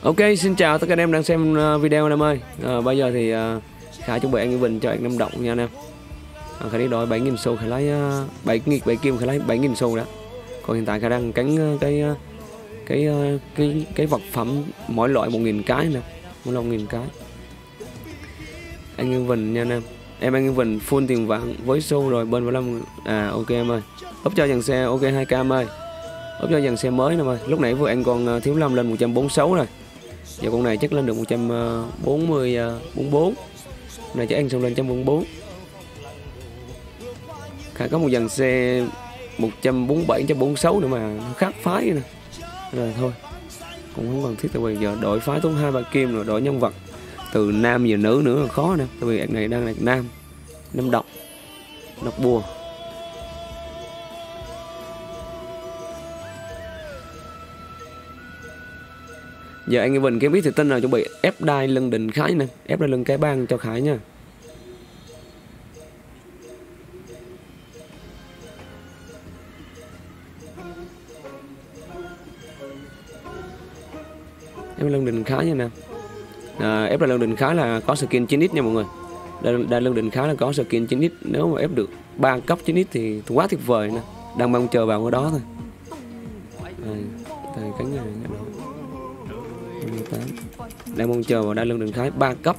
Ok, xin chào tất cả anh em đang xem video anh em ơi. Bây giờ thì Khải chuẩn bị ăn cái bình cho anh em động nha anh em. Khải đi đổi 7.000 xu, Khải lấy 7 kim, Khải lấy 7.000 xu đó. Còn hiện tại Khải đang cắn cái vật phẩm mỗi loại 1.000 cái nè, mỗi loại 1.000 cái. Anh cái bình nha anh em. Em ăn cái bình full tiền vàng với xu rồi bên 15. Ok em ơi. Úp cho dàn xe ok 2k em ơi. Úp cho dàn xe mới nè ơi. Lúc nãy vừa anh còn thiếu 5 lên 146 rồi. Giờ con này chắc lên được 144. Này chắc anh xong lên 144. Khả có một dàn xe 147 146 nữa mà nó khác phái nè. Rồi thôi. Cũng không cần thiết, tại vì giờ đổi phái tốn 2-3 kim rồi, đổi nhân vật từ nam giờ nữ nữa là khó nè. Tại vì anh này đang là nam độc bùa. Giờ anh Bình kiếm biết thì tin là chuẩn bị ép đai lưng định Khải nè, ép đai lưng cái bang cho Khải nha. Ép lưng định Khải nha nè. Ép đai lưng định Khải là có skin 9x nha mọi người. Đai lưng định Khải là có skin 9x, nếu mà ép được 3 cấp 9x thì quá tuyệt vời nè. Đang mong chờ vào cái đó thôi. Đây cánh này đó. 28. Đang mong chờ vào đai lưng định Khải 3 cấp.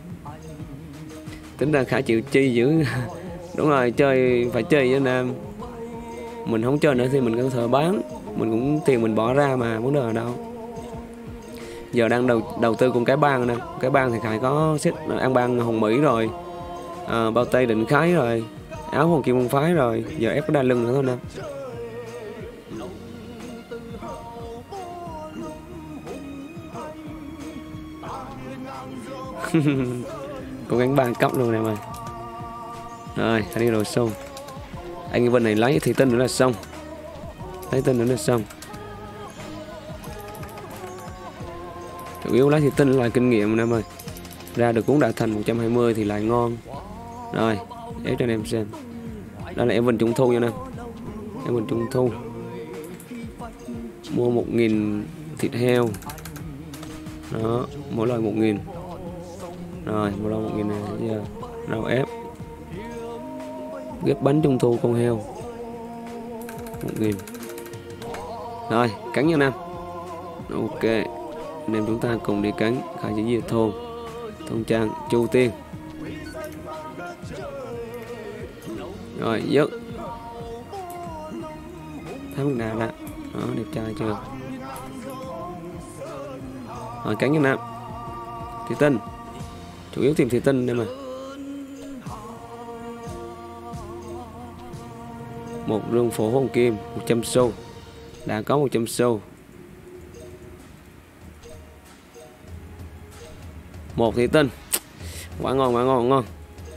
Tính ra Khải chịu chi dữ. Đúng rồi, chơi phải chơi với anh em. Mình không chơi nữa thì mình có thể bán, mình cũng tiền mình bỏ ra mà, vấn đề ở đâu. Giờ đang đầu tư cùng cái bang nè. Cái bang thì Khải có set ăn bang Hồng Mỹ rồi, bao tay định Khải rồi, áo Hoàng Kim Môn Phái rồi. Giờ ép cái đai lưng nữa thôi nè. Cố gắng 3 cấp luôn nè mày. Rồi, Khải đi rồi xong. Anh Vân này lấy thì tinh nữa là xong. Lấy tinh nữa là xong. Chủ yếu lấy thì tinh là kinh nghiệm em ơi. Ra được cuốn đại thành 120 thì lại ngon. Rồi, ép cho anh em xem. Đó là em Vân trung thu nha nè. Em Vân trung thu. Mua 1.000 thịt heo. Đó, mỗi loại 1.000. Rồi, mỗi loại 1.000 này giờ rau ép. Ghép bánh trung thu con heo 1.000. Rồi, cắn nha anh em. Ok, anh em chúng ta cùng đi cắn. Khải chỉ về thôn trang Chu Tiên. Rồi, dứt. Thấy mình nào đó. Đó, đẹp trai chưa. Rồi, cắn nha anh em. Thủy tinh. Chủ yếu tìm thủy tinh đây mà. Một rương phổ Hoàng Kim 100 xu. Đã có 100 xu. Một thủy tinh. Quá ngon.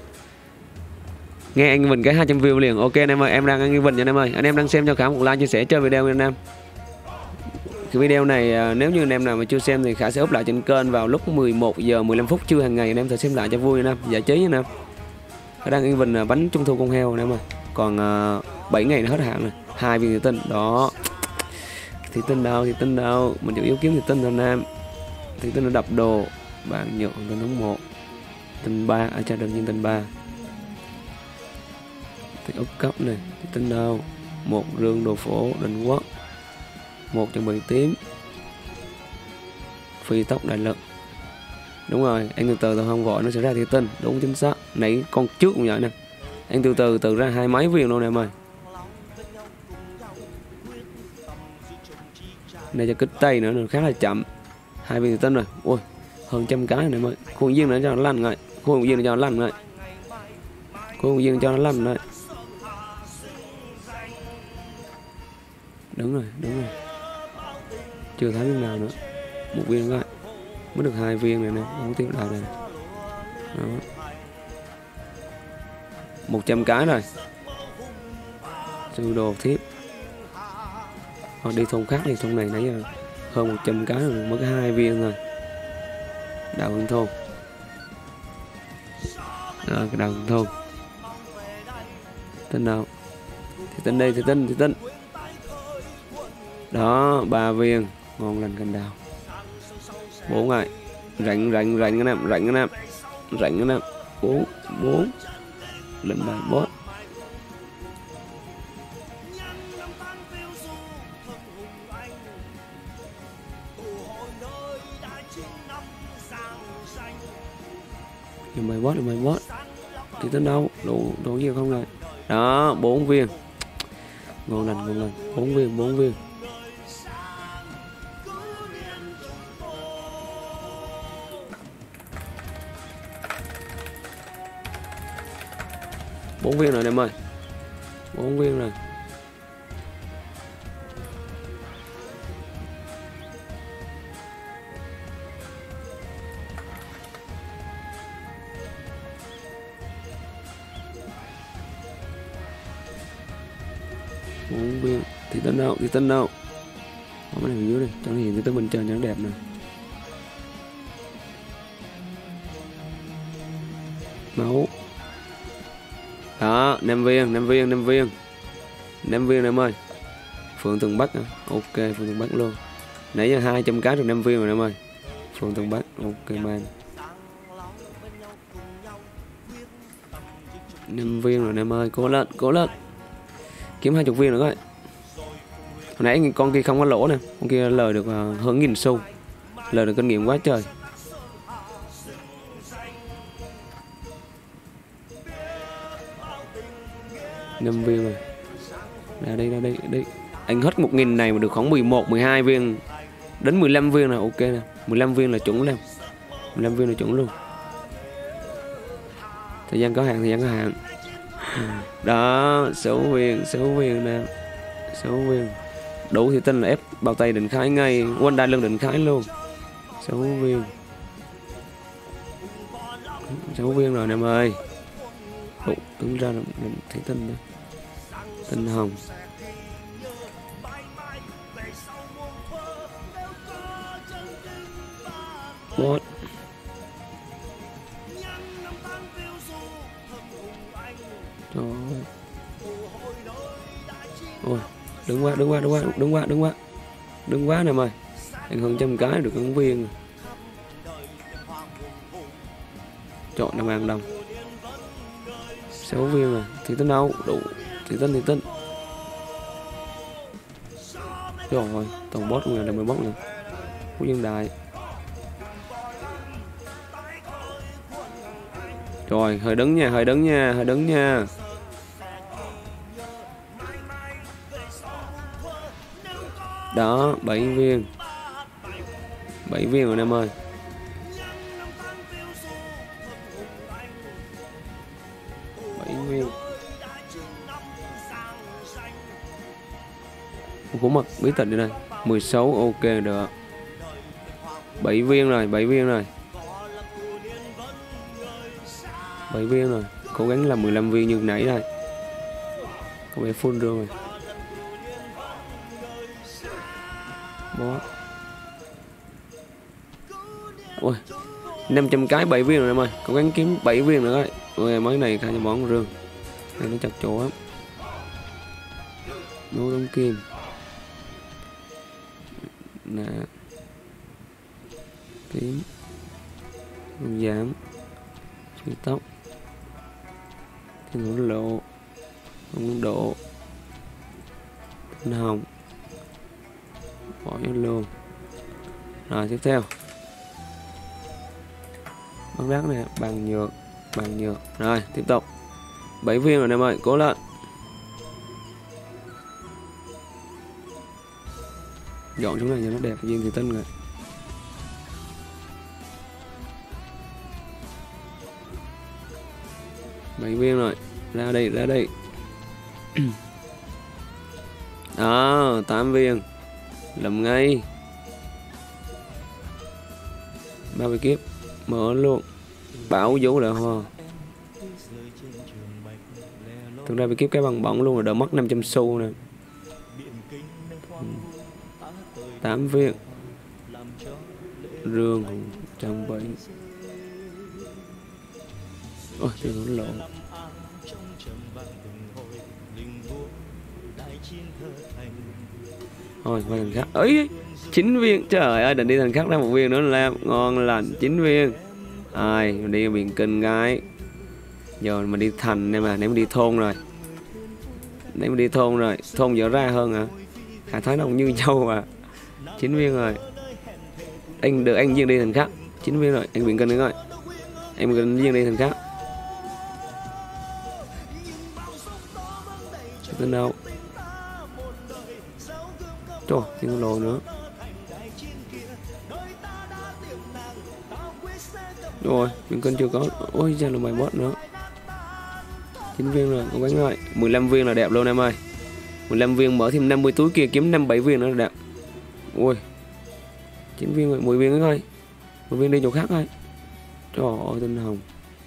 Nghe anh Bình cái 200 view liền. Ok anh em ơi, em đang anh Bình nha anh em ơi. Anh em đang xem cho Khải một like chia sẻ cho video nha anh em. Cái video này nếu như anh em nào mà chưa xem thì Khải sẽ up lại trên kênh vào lúc 11 giờ 15 phút trưa hàng ngày, anh em sẽ xem lại cho vui anh em, giải trí anh em. Khải đang anh Bình bánh trung thu con heo anh em ơi. Còn 7 ngày nó hết hạn rồi. 2 viên thủy tinh đó. Thủy tinh đâu, mình chủ yếu kiếm thủy tinh thôi anh em. Thủy tinh nó đập đồ. Bạn nhựa tinh thống 1, tinh 3 ở trên đơn viên tinh 3. Thì úp cấp này, thủy tinh đâu. Một rương đồ phổ định quốc. Một chuẩn bị tím. Phi tốc đại lực. Đúng rồi, anh từ từ không gọi nó sẽ ra thủy tinh, đúng chính xác. Nãy con trước cũng vậy nè. Anh từ từ ra 2 mấy viên luôn nè em ơi. Này cho kích tay nữa khá là chậm. 2 viên thủy tinh rồi. Ui, hơn 100 cái này em ơi. Khuôn viên nữa cho nó lăn rồi. Khuôn viên cho nó lăn rồi. Đúng rồi. Chưa thấy viên nào nữa. Một viên thôi. Mới được 2 viên này nè, không tiếp đầu này. Đó. 100 cái rồi. Sư đồ thiếp. Hoặc đi thôn khác thì thôn này nãy giờ hơn 100 cái rồi, mới có 2 viên rồi. Đào Hương thôn. Rồi cái Đào Hương thôn. Tên nào? Thì tên đây, thì tên. Đó, 3 viên, ngon lành cành đào. 4 rồi. Rảnh anh em, rảnh anh em. 4 lên bài boss. Lên bài boss. Thì tới đâu? Đủ gì không rồi? Đó, 4 viên. Ngon lành. 4 viên. 4 viên rồi em ơi. 4 viên rồi. Viên thì tên đâu không cái này dưới đi cho nó hiện cái tên mình chơi cho nó đẹp nè. Máu đó, 5 viên em ơi. Phượng Tường Bắc à? Ok, Phượng Tường Bắc luôn. Nãy giờ 200 cái được 5 viên rồi em ơi. Phượng Tường Bắc ok man. 5 viên rồi em ơi, cố lên. Kiếm 20 viên nữa coi. Hồi nãy con kia không có lỗ nè, con kia lời được hơn 1000 xu, lời được kinh nghiệm quá trời. Năm viên rồi. Ra đây. Anh hết 1000 này mà được khoảng 11, 12 viên. Đến 15 viên là ok nè. 15 viên là chuẩn lên. 15 viên là chuẩn luôn. Thời gian có hạn. Đó, 6 viên nè. 6 viên. Đủ thì tin là ép bao tay định khái ngay, quanh đai lưng định khái luôn. 6 viên. 6 viên rồi em ơi. Ủa, đứng ra là mình thấy tinh đây. Tinh hồng. Bot. Trời ơi. Ôi, đứng quá nè mày. Anh hơn 100 cái được ứng viên rồi. Chọn 5.000 đồng. 6 viên rồi. Thì tính đâu? Đủ. Thì tính. Trời ơi, toàn boss người là 10 boss nữa. Phú Dân Đại. Rồi, hơi đứng nha. Đó, 7 viên. 7 viên rồi em ơi. 7 viên. Của mật bí tịch đây này. 16 ok được. 7 viên rồi. 7 viên rồi. Cố gắng làm 15 viên như nãy đây. Có vẻ full rồi. Boss. Ôi, 500 cái 7 viên rồi em ơi. Cố gắng kiếm 7 viên nữa thôi. Ôi, mới này khai cho món rương. Đây nó chặt chỗ lắm. Nấu đóng kim. Nè. Kiếm. Giảm. Suy tóc. Thiên hữu lộ. Không độ. Tinh hồng. Bỏ vô luôn. Rồi tiếp theo băng đá này, bằng nhược. Rồi tiếp tục 7 viên rồi em ơi, cố lên. Dọn xuống này cho nó đẹp, viên thì tinh rồi. Bảy viên rồi, ra đây. Đó, 8 viên. Làm ngay. 30 kiếp. Mở luôn. Bảo vũ là hoa. Thực ra bị kiếp cái bằng bóng luôn rồi, đỡ mất 500 xu nè. 8 viên. Rương 170. Ôi, thì nó lộ. Thôi qua thằng khác ấy, 9 viên, trời ơi định đi thằng khác ra một viên nữa là ngon lành. 9 viên. Ai mình đi biển kinh gái. Giờ mình đi thành em mà, nếu mình đi thôn rồi. Nếu mình đi thôn rồi, thôn dở ra hơn hả? Khả thấy nó cũng như nhau à. 9 viên rồi. Anh được anh viên đi thằng khác. 9 viên rồi, anh biển kinh nữa rồi. Em cần viên đi thằng khác. Tên đâu? Trời, tiếng lồ nữa. Rồi, biển kinh chưa có. Ôi ra là mày bot nữa. 9 viên rồi, cố gắng rồi. 15 viên là đẹp luôn em ơi. 15 viên mở thêm 50 túi kia kiếm 5-7 viên nữa là đẹp. Ui 9 viên rồi, 10 viên nữa thôi. 10 viên đi chỗ khác thôi. Trời ơi tinh hồng.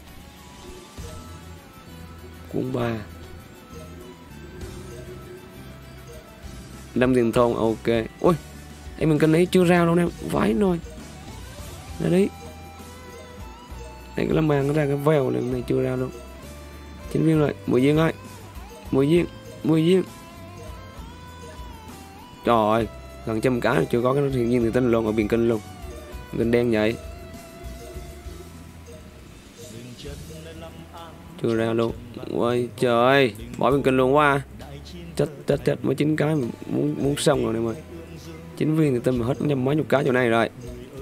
Cuốn 3 5 tiền thôn, ok. Ui em mình cần lấy chưa ra đâu em. Vãi nồi. Đây đấy. Đây cái lâm màng nó ra cái vèo này chưa ra đâu. 9 viên rồi, 10 viên thôi. 10 viên, 10 viên. Trời ơi, gần trăm cái chưa có cái thiên nhiên thì tinh luôn ở biển kinh luôn. Kinh đen vậy. Chưa ra luôn. Ôi trời ơi, bỏ biển kinh luôn quá. Chết mới 9 cái muốn xong rồi em ơi. 9 viên thì tinh mà hết mấy chục cái chỗ này rồi.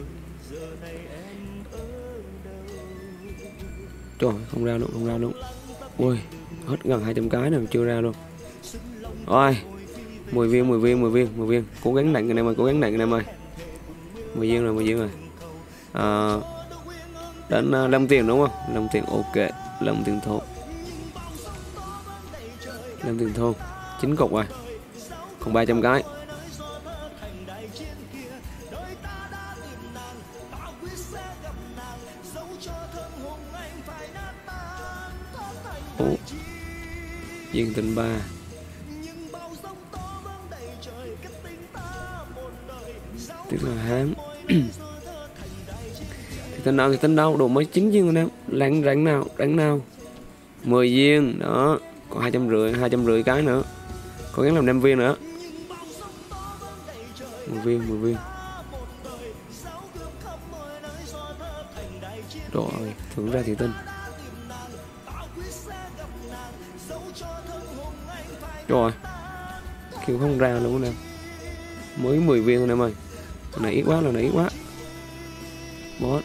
Trời không ra luôn. Ui hết gần 200 cái này mà chưa ra luôn. Rồi 10 viên. Cố gắng nặng anh em ơi, cố gắng nặng anh em ơi. 10 viên rồi. Đến 5 tiền đúng không? 5 tiền ok. 5 tiền thôn. 5 tiền thôn. 9 cục rồi. Còn 300 cái. Viên tình 3. Tiếp là hám. Thì tên đâu đủ mới 9 viên rồi em. Rảnh nào 10 viên đó. Còn 250 cái nữa. Cố gắng làm 5 viên nữa. 10 viên. Rồi thưởng ra thì tinh. Rồi kêu không ra luôn nè. Mới 10 viên thôi em ơi. Lần này ít quá. Bot.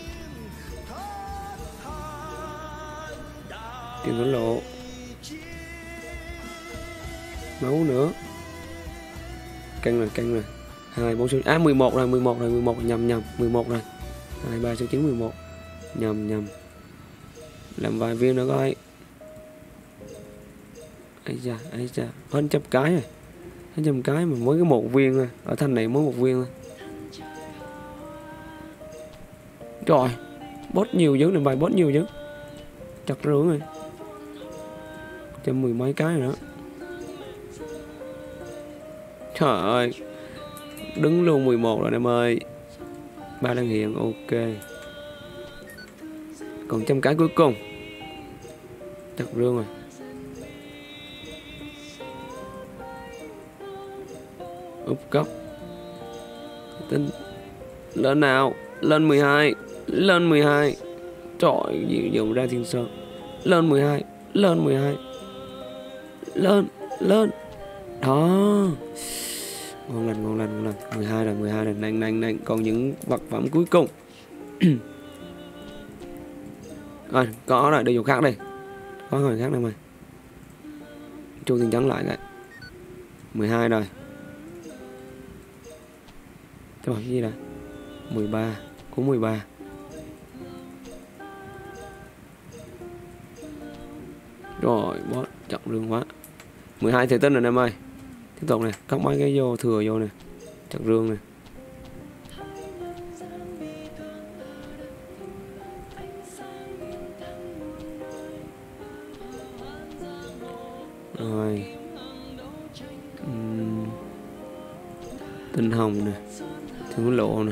Tiền thổ lộ. Máu nữa. Căng rồi. 2 4 6 11 rồi, nhầm 11 rồi. 2 3 6 9 11. Nhầm. Làm vài viên nữa coi. Ấy da, hơn trăm cái rồi. Hơn trăm cái mà mới có 1 viên thôi. Ở thanh này mới 1 viên thôi. Trời, bot nhiều dữ, làm bài bot nhiều dữ. Chặt rưỡi rồi. 110 mấy cái rồi đó. Trời ơi. Đứng luôn 11 rồi em ơi. 3 đang hiện, ok. Còn trăm cái cuối cùng. Chặt rương rồi. Úp cốc. Tính. Lên nào. Lên 12. Trời gì dùng ra thiên sơn. Lên 12. Lên. Đó. Ngon lành. 12 rồi. Nành. Còn những vật phẩm cuối cùng. Rồi, có rồi, đi chỗ khác đi. Có người khác đây mày. Chu tiền trắng lại cái. 12 rồi. Trời cái gì đây? 13, cũng 13. Rồi, bot chọn rương quá. 12 thể tinh rồi em ơi. Tiếp tục này, cắt mấy cái vô thừa vô nè. Chọn rương này. Rồi. Tinh hồng nè. Thử lộ nè.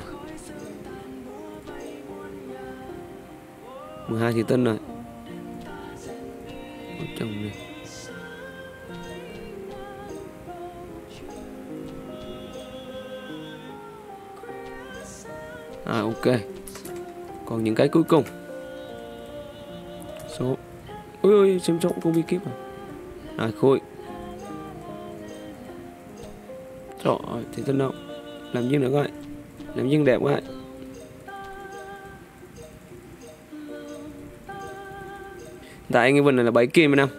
12 thì tinh rồi. Chồng này. Ok. Còn những cái cuối cùng. Số. Ui, xem số cũng bí kíp à. Khôi. Trời ơi, thì tin đâu. Làm viên nữa coi. Làm viên đẹp quá. Tại cái vần này là 7 kim năm.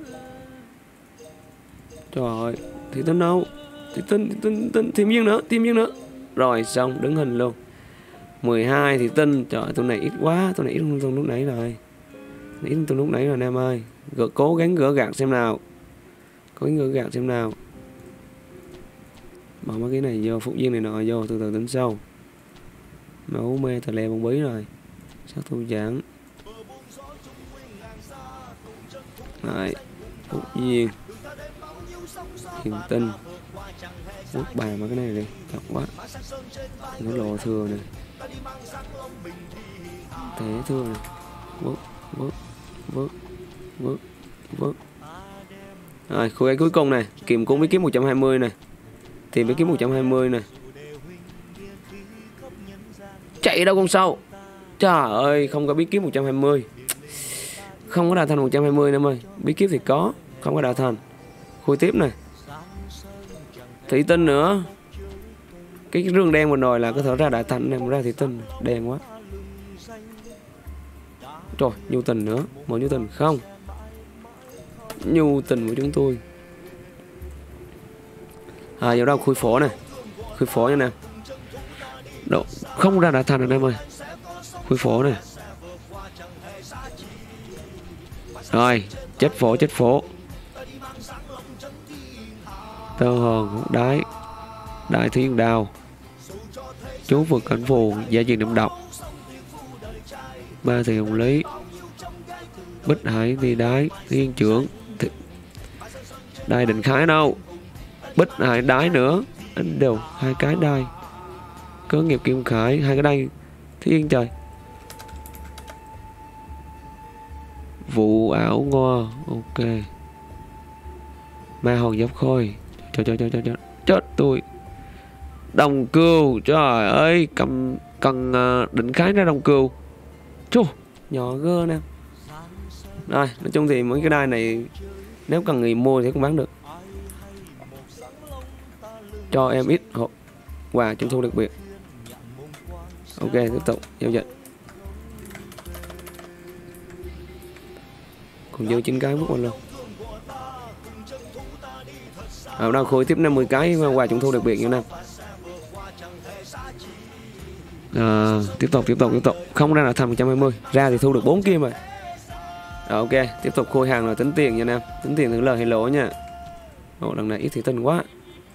Trời ơi, thì tin đâu. Thì tin thêm viên nữa. Rồi xong, đứng hình luôn. 12 thì tin. Trời ơi, tụi này ít quá, tụi này ít hơn lúc nãy rồi. Ít hơn lúc nãy rồi anh em ơi. Cố gắng gỡ gạt xem nào. Bỏ mấy cái này vô, phúc viên này nọ vô, từ từ tính sau. Máu mê tà lè bông bí rồi. Sát thu giảng. Rồi, phúc viên. Hiền tinh. Quốc bà mấy cái này đi, thật quá. Nó lộ thừa này. Thế thừa này. Vớt. Rồi, khu cái cuối cùng này, kìm cũng bí kíp 120 này. Tìm bí kíp 120 này. Chạy đâu con sâu. Trời ơi, không có bí kíp 120. Không có đào thành 120 em ơi. Bí kíp thì có, không có đào thành. Khui tiếp này. Thủy tinh nữa. Cái rương đen vừa rồi là có thể ra đại thành này, ra thủy tinh đen quá. Trời, nhu tình nữa. Một nhu tình không. Nhu tình của chúng tôi. Giờ đâu khui phổ này. Khui phổ nha nè. Đâu, không ra đại thành rồi em ơi. Khui phổ này. Rồi, chết phổ. Tơ hồn, đại thiên đào. Chú vực cảnh phù, giả diện động độc. Ba thì hồng lý. Bích hải thì đái, thiên trưởng. Đai định khái đâu. Bích hải đái nữa. Anh đều hai cái đai. Cớ nghiệp kim khải, hai cái đai. Thiên trời. Vụ ảo ngoa. Ok. Ma hồn giáp khôi. Chết tôi. Đồng cừu. Trời ơi. Cần định khái ra đồng cừu. Chú. Nhỏ gơ nè. Rồi. Nói chung thì mấy cái đai này nếu cần người mua thì cũng bán được. Cho em ít hộp quà trung thu đặc biệt. Ok, tiếp tục giao dịch. Còn dư 9 cái bước qua luôn. Đâu khôi tiếp 50 cái quà trung thu đặc biệt như nào. Tiếp tục. Không ra là thành 120. Ra thì thu được 4 kim rồi. Ok, tiếp tục khôi hàng rồi tính tiền nha anh em. Tính tiền thử lời hay lỗ nha. Lần này ít thì tinh quá.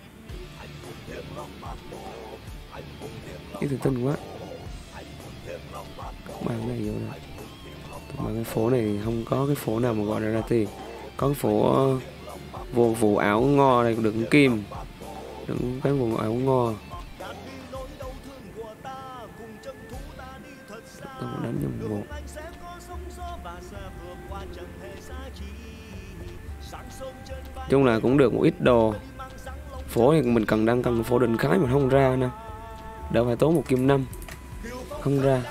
Mang này vô đây. Mà cái phố này không có cái phố nào mà gọi ra tiền. Có cái phố vô vụ áo ngo này đựng kim. Đựng cái vụ áo ngo. Tôi đánh nhầm một. Chung là cũng được một ít đồ. Phố thì mình đang cần phố định khái mà không ra nè. Đỡ phải tốn 1 kim 5. Không ra.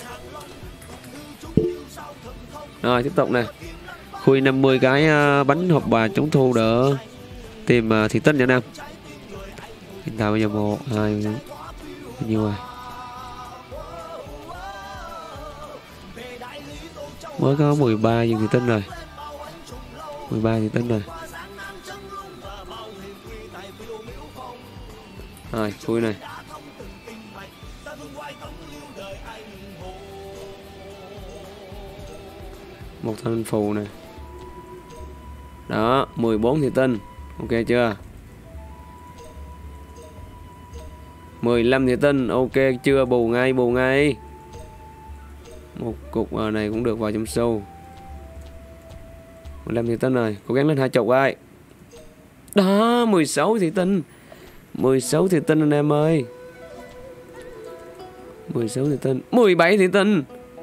Rồi tiếp tục nè. Khui 50 cái bánh hộp quà trúng thu đỡ tìm thị tinh nha nam. Hiện tại bây giờ 1, 2, bao nhiêu rồi? Mới có 13 viên thị tinh rồi. 13 thị tinh rồi. Rồi, khui này. Một thanh phù này. Đó, 14 thị tinh. Ok chưa? 15 thị tinh. Ok chưa? Bù ngay. Một cục này cũng được vào trong sâu. 15 thị tinh rồi. Cố gắng lên 20 ai. Đó, 16 thị tinh. 16 thị tinh anh em ơi. 16 thị tinh. 17 thị tinh.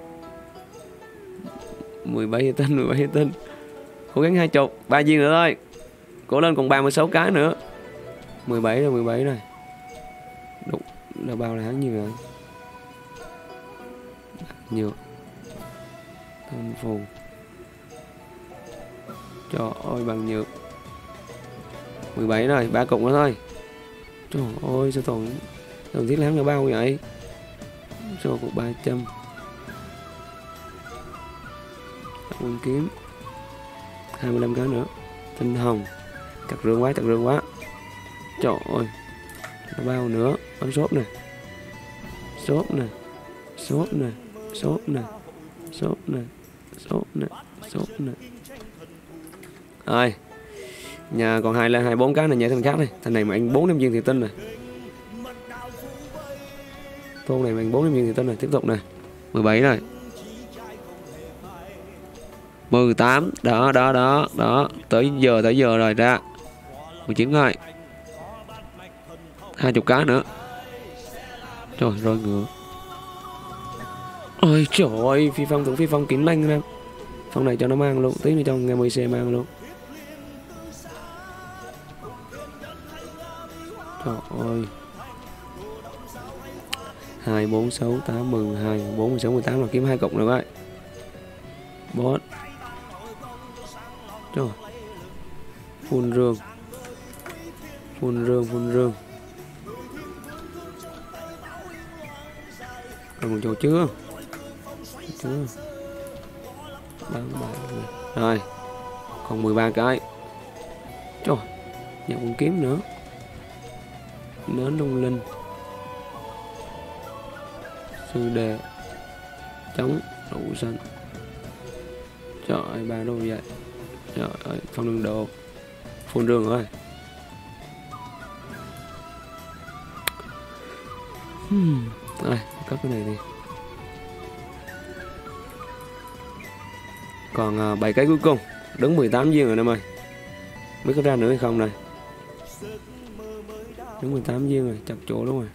17 thị tinh. Cố gắng 20, 3 viên nữa thôi. Cố lên còn 36 cái nữa. 17 rồi. Đúng, là bao là nhiều rồi. nhược, Tân Phù. Trời ơi, bằng nhược. 17 rồi, 3 cục nữa thôi. Trời ơi, sao toàn thiết láng là bao vậy? Cho cục 300. Quân kiếm 25 cái nữa. Tinh hồng. Chặt rương quá. Trời ơi, nó bao nữa. Ấn sốt nè. Sốt nè. Rồi, nhà còn 24 cái này nhảy thành khác đi. Thằng này mà anh 4 năm viên thì tinh này. Tôn này mình 4 viên thì tinh này. Tiếp tục này. 17 rồi. 18. Đó. Tới giờ rồi ra. 19 rồi. 20 cái nữa. Trời rồi ngựa. Ôi trời ơi, phi phong kín lanh em. Phong này cho nó mang luôn, tí nữa cho nghe 10C mang luôn. Trời ơi. 2, 4, 6, 8, 12, 4, 16, 18 là kiếm 2 cục rồi vậy. Boss. Trời. Phun rương. Còn chỗ chưa? Rồi. Còn 13 cái. Trời. Nhận con kiếm nữa. Nến lung linh. Sư đề. Chống. Đậu xanh. Trời ơi, 3 đô vậy. Trời ơi, phong đường đồ. Phun rương rồi. Rồi, cất cái này đi. Còn 7 cái cuối cùng. Đứng 18 viên rồi em ơi. Biết có ra nữa hay không này. Đứng 18 viên rồi, chặt chỗ đúng rồi.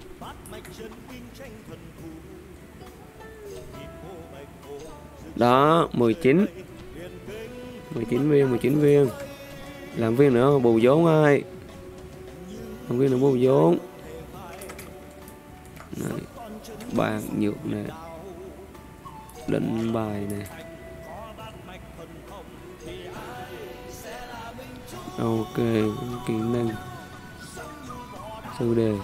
Đó, 19 viên. Làm viên nữa bù vốn ơi. Làm viên nữa bù vốn. Này, bạc nhược nè. Định bài nè. Ok, kỹ năng. Sư đề.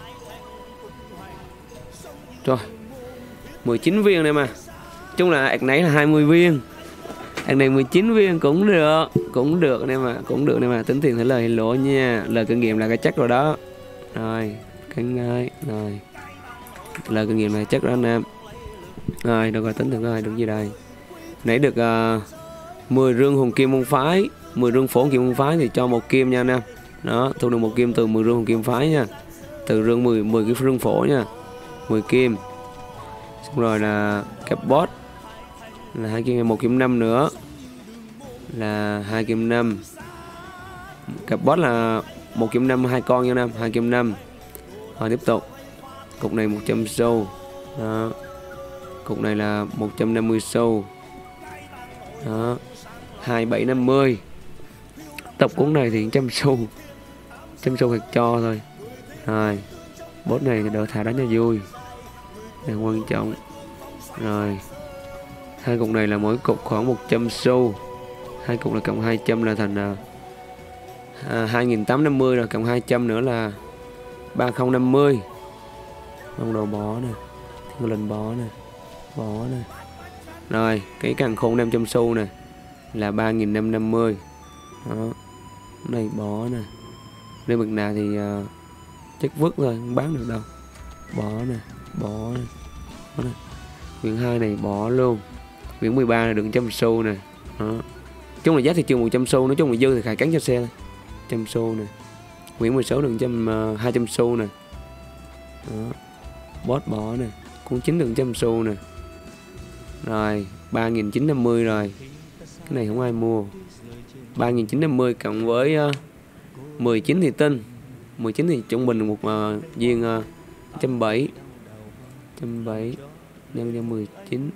Rồi 19 viên này mà. Chung là ạc nãy là 20 viên. Ạc này 19 viên cũng được này mà. Tính tiền thấy lời hay lỗ nha. Lời kinh nghiệm là cái chắc rồi đó. Rồi, cánh ơi. Rồi. Lời kinh nghiệm là chắc đó anh em. Rồi, được rồi, tính thử coi được gì đây. Nãy được 10 rương hồn kim môn phái, 10 rương phổ kim môn phái thì cho 1 kim nha anh em. Đó, thu được 1 kim từ 10 rương hồn kim phái nha. Từ rương 10 cái rương phổ nha. 10 kim. Xong rồi là cặp boss là 2 kim, 1 kim 5 nữa. Là 2 kim 5. Cặp boss là 1 kim 5 2 con nha anh em, 2 kim 5. Rồi tiếp tục. Cục này 100 xu. Đó. Cục này là 150 xu. Đó. 2750. Tập cuốn này thì 100 xu. 100 xu hạt cho thôi. Rồi. Boss này thì đỡ thả đánh cho vui. Đây quan trọng. Rồi. 2 cục này là mỗi cục khoảng 100 xu. 2 cục là cộng 200 là thành 2850 rồi, cộng 200 nữa là 3050. Ông đồ bó nè. Thiên linh bó nè. Bó nè. Rồi, cái càng khôn 500 xu nè là 3550. Đó. Cái này bó nè. Nếu bực nào thì chắc vứt thôi, không bán được đâu. Bó nè, bó nè. Bó nè. Quyển 2 này bỏ luôn. Quyển 13 này được 100 xu nè. Đó. Chung là giá thị trường 100 xu, nói chung là dư thì khải cắn cho xe thôi. 100 xu nè. Quyển 16 được 200 xu nè. Đó. Boss bỏ nè. Cuốn 9 được 100 xu nè. Rồi 3950 rồi. Cái này không ai mua. 3950 cộng với 19 thì tinh. 19 thì trung bình một viên 170. 170 nhân cho 19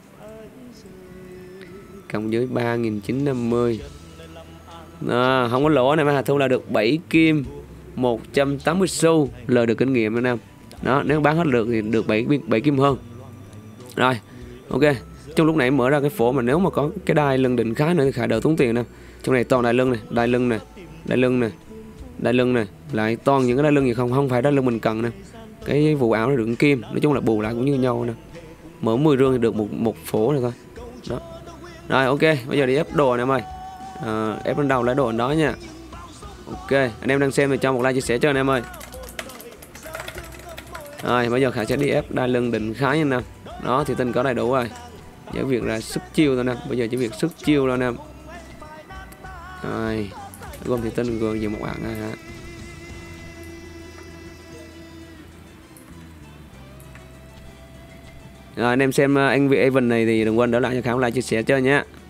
cộng với 3950. Không có lỗ này mà thu là được 7 kim 180 xu, lời được kinh nghiệm anh em. Đó, nếu bán hết được thì được 7 kim hơn. Rồi, Ok, trong lúc nãy em mở ra cái phổ mà nếu mà có cái đai lưng đỉnh khá nữa thì khá đỡ tốn tiền nè. Trong này toàn đai lưng này, đai lưng này, đai lưng này, đai lưng này, lại toàn những cái đai lưng gì không phải đai lưng mình cần nè. Cái vụ áo nó đựng kim, nói chung là bù lại cũng như nhau nè. Mở 10 rương thì được một phổ này thôi. Đó. Rồi ok, bây giờ đi ép đồ anh em ơi. Ép lên đầu lấy đồ đó nha. Ok, anh em đang xem thì cho một like chia sẻ cho anh em ơi. Rồi bây giờ Khải sẽ đi ép đai lưng đỉnh khá nha anh em. Đó thì tin có đầy đủ rồi. Chỉ việc là sức chiêu thôi nè. Bây giờ chỉ việc sức chiêu thôi nè. Rồi gom thì tin gồm dùng một bạn này hả. Rồi anh em xem anh vị Evan này thì đừng quên đỡ lại cho Khải like chia sẻ cho nhé.